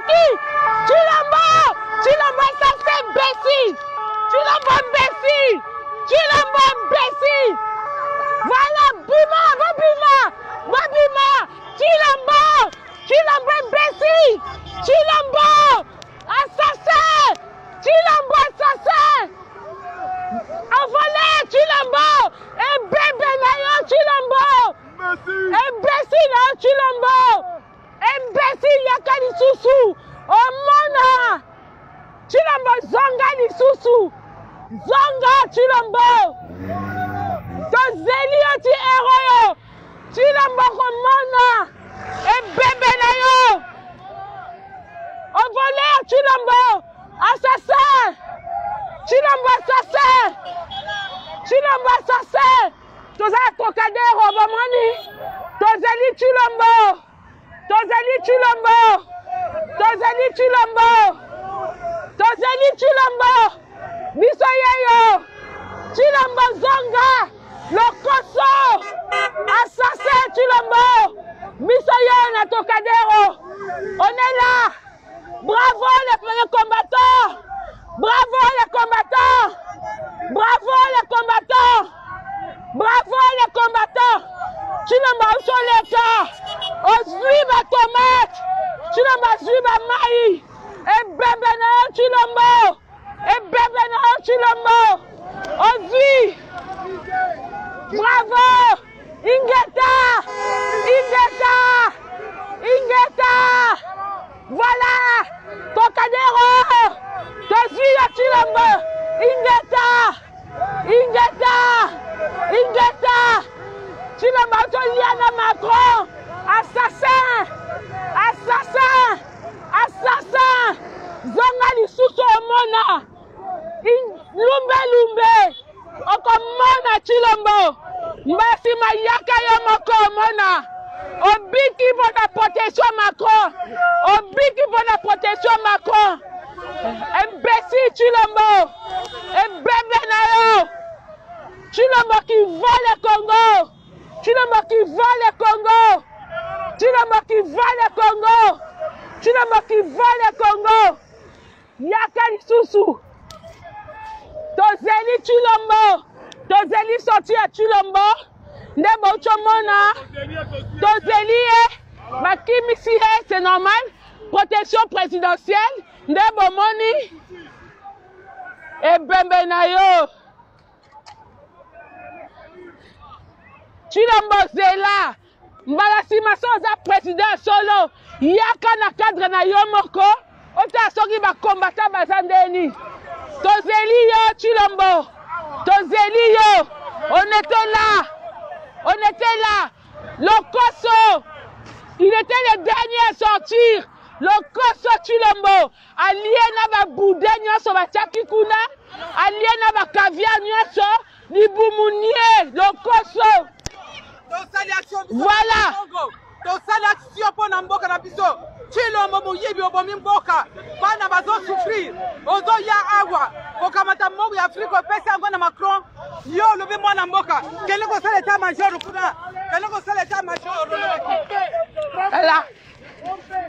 Chilombo, Chilombo, ça c'est imbécile. Chilombo imbécile. Chilombo imbécile. Voilà, Bima, va Bima, va Bima. Chilombo, Chilombo imbécile. Chilombo, assassin. Chilombo assassin. Envolé, Chilombo. Et bébé naïo, Chilombo. Imbécile, Chilombo. Imbécile, yakani susu. Omona. Chilombo zonga ni susu. Zonga Chilombo. Tozeli oti héros. Chilombo komona. Et bébé naïo. Envolé, Chilombo. Assassin. Chilombo assassin. Chilombo assassin. Tozala Trocadéro bomoni. Tozeli Chilombo. Tozeli Chilombo. Tozeli Chilombo. Tozeli Chilombo. Biso yeyo. Chilombo zonga. Lokoso. Assassin Chilombo. Biso yeyo na Trocadéro. On est là. Bravo les premiers combattants. Bravo les combattants. Bravo les combattants. Bravo les combattants. Chilombo sur les cas. Ozui ma tomate. Chilombo ozui ma maï. Et bébé na Chilombo. Et bébé na Chilombo. Ozui. Bravo. Ingeta. Ingeta. Ingeta. Voilà. Trocadéro. Ozui à Chilombo. Ingeta. Ingeta. Ingeta. Chilombo Liana Macron. Assassin. Assassin. Assassin. Zonga lisusu omona. Lumbe lumbe. Okomona Chilombo. Mbasi mayaka yo moko omona. Obiki pour la protection Macron. Obiki pour la protection Macron. Imbécile Chilombo. Et bébé nayo. Chilombo qui vole le Congo. Chilombo qui vole le Congo. Chilombo qui vole le Congo. Chilombo qui vole le Congo. Yakari Susu. Tozeli Chilombo. Tozeli sorti à Chilombo. Ndebo Chomona. Tozeli Makimi Sihe, c'est normal. Protection présidentielle. Ndebo Moni. Et Bembenayo. Chilombo Zela. Mbalasi Masoza président solo. Yaka na cadre na Yomoko. Ota soki ba combattant bazandeni. Tozeli yo Chilombo. Tozeli yo. On était là. On était là. Lokoso. Il était le dernier à sortir. Lokoso Chilombo. Aliena ba boudenya so ba chakikuna. Aliena ba caviar nyoso. Libumunie. Lokoso. Voilà. Action pour Namboka na biso. Chilombo moyebi obomi mboka. Bana bazo souffrir. Ozo ya awa. Kokamata mongo ya Afrique pesa ngo na Macron. Yo lobi mwana mboka. Kele ko sala état major kuna. Kele ko